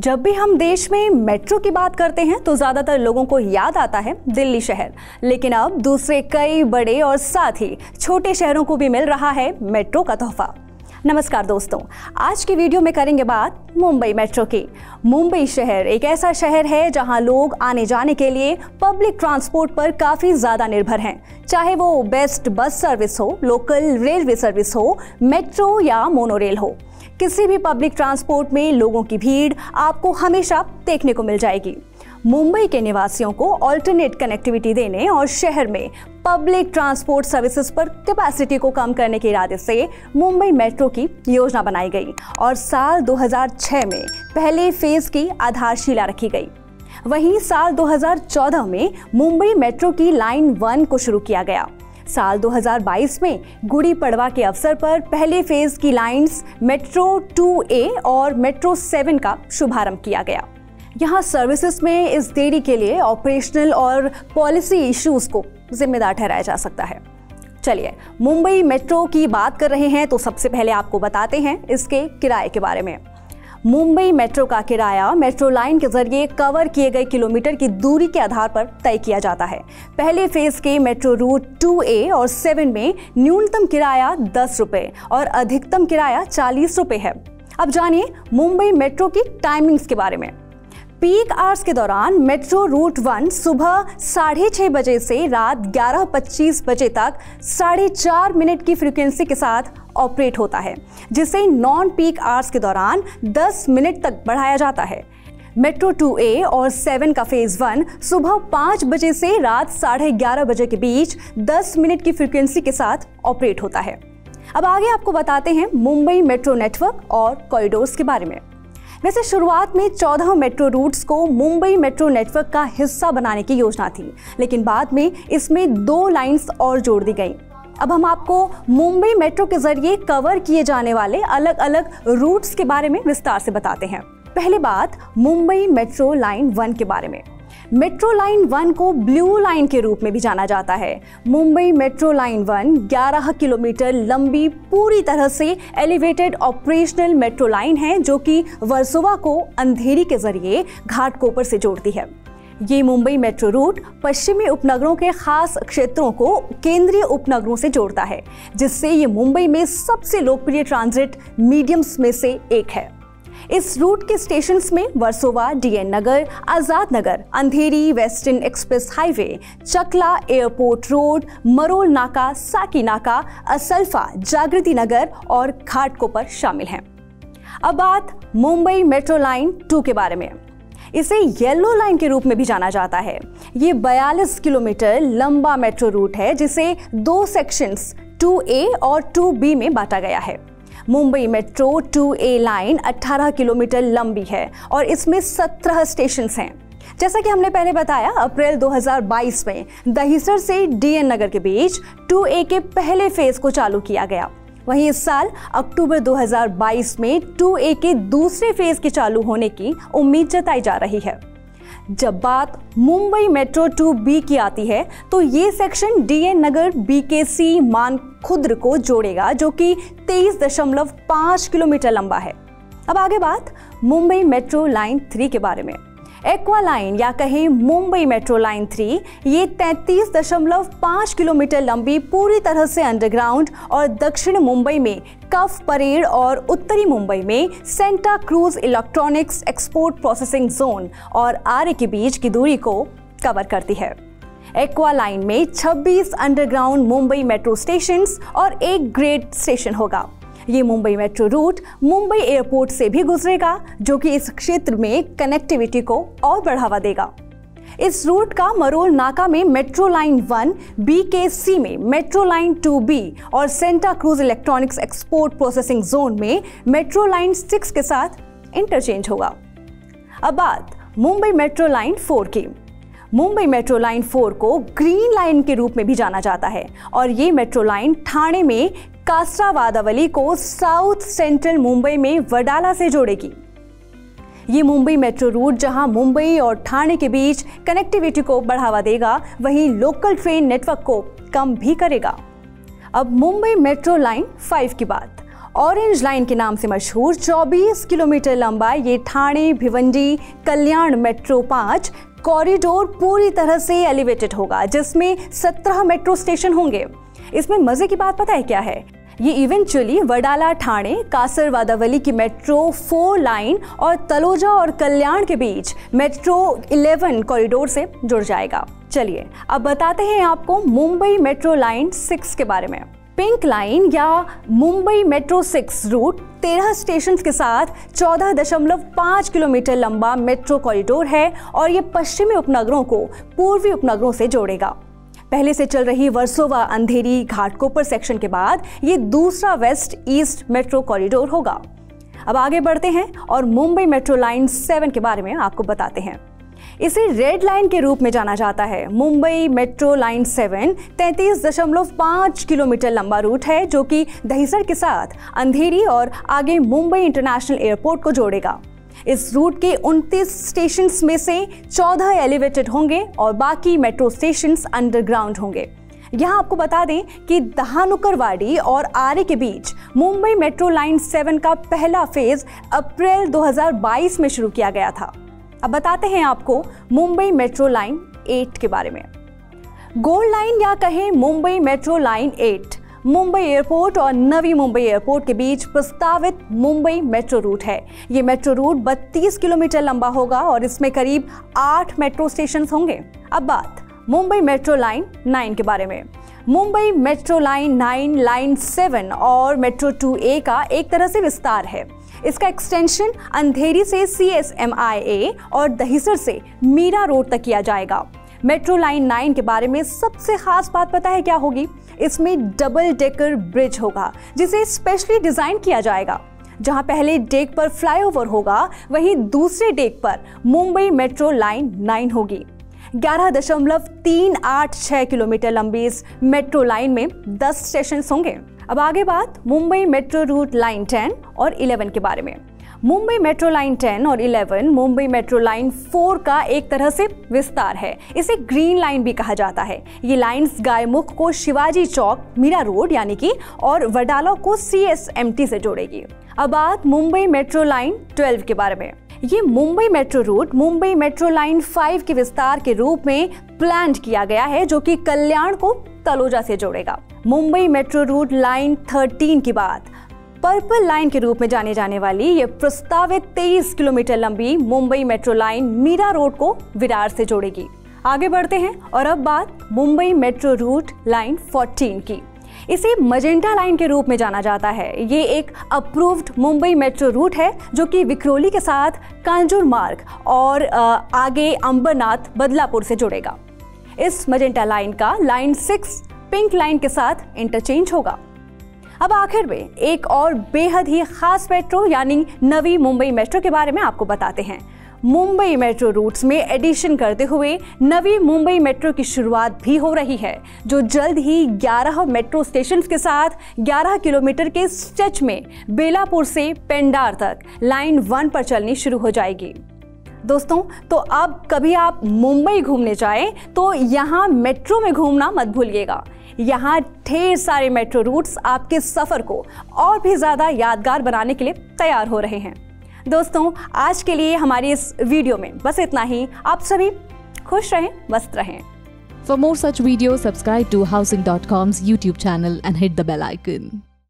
जब भी हम देश में मेट्रो की बात करते हैं तो ज़्यादातर लोगों को याद आता है दिल्ली शहर, लेकिन अब दूसरे कई बड़े और साथ ही छोटे शहरों को भी मिल रहा है मेट्रो का तोहफा। नमस्कार दोस्तों, आज की वीडियो में करेंगे बात मुंबई मेट्रो की। मुंबई शहर एक ऐसा शहर है जहां लोग आने जाने के लिए पब्लिक ट्रांसपोर्ट पर काफ़ी ज़्यादा निर्भर हैं, चाहे वो बेस्ट बस सर्विस हो, लोकल रेलवे सर्विस हो, मेट्रो या मोनोरेल हो। किसी भी पब्लिक ट्रांसपोर्ट में लोगों की भीड़ आपको हमेशा देखने को मिल जाएगी। मुंबई के निवासियों को अल्टरनेट कनेक्टिविटी देने और शहर में पब्लिक ट्रांसपोर्ट सर्विसेज पर कैपेसिटी को कम करने के इरादे से मुंबई मेट्रो की योजना बनाई गई और साल 2006 में पहले फेज की आधारशिला रखी गई। वहीं साल 2014 में मुंबई मेट्रो की लाइन 1 को शुरू किया गया। साल 2022 में गुड़ी पड़वा के अवसर पर पहले फेज की लाइंस मेट्रो 2A और मेट्रो 7 का शुभारंभ किया गया। यहाँ सर्विसेज में इस देरी के लिए ऑपरेशनल और पॉलिसी इश्यूज को जिम्मेदार ठहराया जा सकता है। चलिए, मुंबई मेट्रो की बात कर रहे हैं तो सबसे पहले आपको बताते हैं इसके किराए के बारे में। मुंबई मेट्रो का किराया मेट्रो लाइन के जरिए कवर किए गए किलोमीटर की दूरी के आधार पर तय किया जाता है। पहले फेज के मेट्रो रूट 2A और 7 में न्यूनतम किराया 10 रुपये और अधिकतम किराया 40 रुपये है। अब जानिए मुंबई मेट्रो की टाइमिंग्स के बारे में। पीक आवर्स के दौरान मेट्रो रूट 1 सुबह 6:30 बजे से रात 11:25 बजे तक 4.5 मिनट की फ्रीक्वेंसी के साथ ऑपरेट होता है, जिसे नॉन पीक आवर्स के दौरान 10 मिनट तक बढ़ाया जाता है। मेट्रो 2A और 7 का फेज 1 सुबह 5 बजे से रात 11:30 बजे के बीच 10 मिनट की फ्रीक्वेंसी के साथ ऑपरेट होता है। अब आगे आपको बताते हैं मुंबई मेट्रो नेटवर्क और कॉरिडोर्स के बारे में। वैसे शुरुआत में 14 मेट्रो रूट्स को मुंबई मेट्रो नेटवर्क का हिस्सा बनाने की योजना थी, लेकिन बाद में इसमें 2 लाइंस और जोड़ दी गई। अब हम आपको मुंबई मेट्रो के जरिए कवर किए जाने वाले अलग अलग रूट्स के बारे में विस्तार से बताते हैं। पहली बात मुंबई मेट्रो लाइन 1 के बारे में। मेट्रो लाइन 1 को ब्लू लाइन के रूप में भी जाना जाता है। मुंबई मेट्रो लाइन 1 11 किलोमीटर लंबी पूरी तरह से एलिवेटेड ऑपरेशनल मेट्रो लाइन है, जो कि वर्सोवा को अंधेरी के जरिए घाटकोपर से जोड़ती है। ये मुंबई मेट्रो रूट पश्चिमी उपनगरों के खास क्षेत्रों को केंद्रीय उपनगरों से जोड़ता है, जिससे ये मुंबई में सबसे लोकप्रिय ट्रांजिट मीडियम्स में से एक है। इस रूट के स्टेशंस में Versova, DN Nagar, Azad Nagar, Andheri, western express highway, Chakala, airport road, Marol Naka, Saki नाका, असल्फा, जागृति नगर और घाटकोपर शामिल हैं। अब बात मुंबई मेट्रो लाइन 2 के बारे में। इसे येलो लाइन के रूप में भी जाना जाता है। ये 42 किलोमीटर लंबा मेट्रो रूट है, जिसे 2 सेक्शंस 2A और 2B में बांटा गया है। Mumbai metro 2A line 18 kilometre लंबी है और इसमें 17 स्टेशंस हैं। जैसा कि हमने पहले बताया, अप्रैल 2022 में दहिसर से DN नगर के बीच 2A के पहले फेज को चालू किया गया। वहीं इस साल अक्टूबर 2022 में 2A के दूसरे फेज के चालू होने की उम्मीद जताई जा रही है। जब बात मुंबई मेट्रो 2B की आती है तो ये section DN Nagar BKC Mankhurd को जोड़ेगा, जो कि 23.5 किलोमीटर लंबा है। अब आगे बात मुंबई मेट्रो लाइन 3 के बारे में। एक्वा लाइन या कहें मुंबई मेट्रो लाइन 3 ये 33.5 किलोमीटर लंबी पूरी तरह से अंडरग्राउंड और दक्षिण मुंबई में कफ परेड और उत्तरी मुंबई में Santacruz electronics export processing zone और आरे के बीच की दूरी को कवर करती है। एक्वा लाइन में 26 अंडरग्राउंड मुंबई मेट्रो स्टेशंस और 1 ग्रेड स्टेशन होगा। ये Mumbai metro route Mumbai airport से भी गुजरेगा, जो कि इस क्षेत्र में कनेक्टिविटी को और बढ़ावा देगा। इस रूट का मरोल नाका में मेट्रो लाइन 1, BKC में मेट्रो लाइन 2B और Santacruz electronics export processing zone में मेट्रो लाइन 6 के साथ इंटरचेंज होगा। अब बात मुंबई मेट्रो लाइन 4 की। मुंबई मेट्रो लाइन 4 को ग्रीन लाइन के रूप में भी जाना जाता है और ये मेट्रो लाइन ठाणे में कास्ट्रावादावली को साउथ सेंट्रल मुंबई में वडाला से जोड़ेगी। ये मुंबई मेट्रो रूट जहां मुंबई और ठाणे के बीच कनेक्टिविटी को बढ़ावा देगा, वहीं लोकल ट्रेन नेटवर्क को कम भी करेगा। अब मुंबई मेट्रो लाइन 5 की बात। ऑरेंज लाइन के नाम से मशहूर 24 किलोमीटर लंबा ये ठाणे भिवंडी कल्याण मेट्रो 5 कॉरिडोर पूरी तरह से एलिवेटेड होगा, जिसमें 17 मेट्रो स्टेशन होंगे। इसमें मजे की बात पता है क्या है? ये इवेंचुअली वडाला ठाणे कासरवादावली की मेट्रो 4 लाइन और तलोजा और कल्याण के बीच मेट्रो 11 कॉरिडोर से जुड़ जाएगा। चलिए अब बताते हैं आपको मुंबई मेट्रो लाइन 6 के बारे में। पिंक लाइन या मुंबई मेट्रो 6 रूट 13 स्टेशन के साथ 14.5 किलोमीटर लंबा मेट्रो कॉरिडोर है और ये पश्चिमी उपनगरों को पूर्वी उपनगरों से जोड़ेगा। पहले से चल रही वर्सोवा अंधेरी घाटकोपर सेक्शन के बाद ये दूसरा वेस्ट ईस्ट मेट्रो कॉरिडोर होगा। अब आगे बढ़ते हैं और मुंबई मेट्रो लाइन 7 के बारे में आपको बताते हैं। इसे रेड लाइन के रूप में जाना जाता है। मुंबई मेट्रो लाइन 7 33.5 किलोमीटर लंबा रूट है जो कि दहिसर के साथ अंधेरी और आगे मुंबई इंटरनेशनल एयरपोर्ट को जोड़ेगा। इस रूट के 29 स्टेशंस में से 14 एलिवेटेड होंगे और बाकी मेट्रो स्टेशंस अंडरग्राउंड होंगे। यहाँ आपको बता दें कि दहानुकरवाड़ी और आरे के बीच मुंबई मेट्रो लाइन 7 का पहला फेज अप्रैल 2022 में शुरू किया गया था। अब बताते हैं आपको मुंबई मेट्रो लाइन 8 के बारे में। गोल्ड लाइन या कहें Mumbai metro line 8 Mumbai airport और नवी मुंबई एयरपोर्ट के बीच प्रस्तावित मुंबई मेट्रो रूट है। ये मेट्रो रूट 32 किलोमीटर लंबा होगा और इसमें करीब 8 मेट्रो स्टेशन होंगे। अब बात मुंबई मेट्रो लाइन 9 के बारे में। मुंबई मेट्रो लाइन 9 लाइन 7 और मेट्रो 2A का एक तरह से विस्तार है। इसका एक्सटेंशन अंधेरी से CSMIA और दहिसर से मीरा रोड तक किया जाएगा। मेट्रो लाइन 9 के बारे में सबसे खास बात पता है क्या होगी? इसमें डबल डेकर ब्रिज होगा जिसे स्पेशली डिजाइन किया जाएगा। जहां पहले डेक पर फ्लाईओवर होगा वहीं दूसरे डेक पर मुंबई मेट्रो लाइन 9 होगी। 11.386 किलोमीटर लंबी इस मेट्रो लाइन में 10 स्टेशन होंगे। अब आगे बात मुंबई मेट्रो रूट लाइन 10 और 11 के बारे में। मुंबई मेट्रो लाइन 10 और 11 मुंबई मेट्रो लाइन 4 का एक तरह से विस्तार है। इसे ग्रीन लाइन भी कहा जाता है। ये लाइंस गायमुख को शिवाजी चौक मीरा रोड यानी कि और वडाला को CSMT से जोड़ेगी। अब बात मुंबई मेट्रो लाइन 12 के बारे में। ये Mumbai metro route Mumbai metro line 5 के विस्तार के रूप में प्लान किया गया है जो कि कल्याण को तलोजा से जोड़ेगा। मुंबई मेट्रो रूट लाइन 13 की बात पर्पल लाइन के रूप में जाने जाने वाली ये प्रस्तावित 23 किलोमीटर लंबी Mumbai metro line Mira road को विरार से जोड़ेगी। आगे बढ़ते हैं और अब बात मुंबई मेट्रो रूट लाइन 14 की। इसे मजेंटा लाइन के रूप में जाना जाता है। ये एक अप्रूव्ड मुंबई मेट्रो रूट है जो कि विक्रोली के साथ कांजूर मार्ग और आगे अंबरनाथ बदलापुर से जुड़ेगा। इस मजेंटा लाइन का लाइन 6 पिंक लाइन के साथ इंटरचेंज होगा। अब आखिर में एक और बेहद ही खास मेट्रो यानी नवी मुंबई मेट्रो के बारे में आपको बताते हैं। मुंबई मेट्रो रूट्स में एडिशन करते हुए नवी मुंबई मेट्रो की शुरुआत भी हो रही है जो जल्द ही 11 मेट्रो स्टेशन के साथ 11 किलोमीटर के स्ट्रेच में बेलापुर से पेंडार तक लाइन 1 पर चलनी शुरू हो जाएगी। दोस्तों तो अब कभी आप मुंबई घूमने जाएं तो यहाँ मेट्रो में घूमना मत भूलिएगा। यहाँ ढेर सारे मेट्रो रूट्स आपके सफर को और भी ज्यादा यादगार बनाने के लिए तैयार हो रहे हैं। दोस्तों आज के लिए हमारी इस वीडियो में बस इतना ही। आप सभी खुश रहें, मस्त रहें। For more such videos, subscribe to Housing.com's YouTube channel and hit the bell icon.